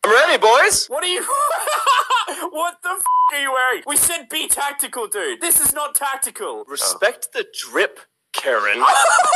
I'm ready, boys. What are you... What the f*** are you wearing? We said be tactical, dude. This is not tactical. Respect the drip, KaReN.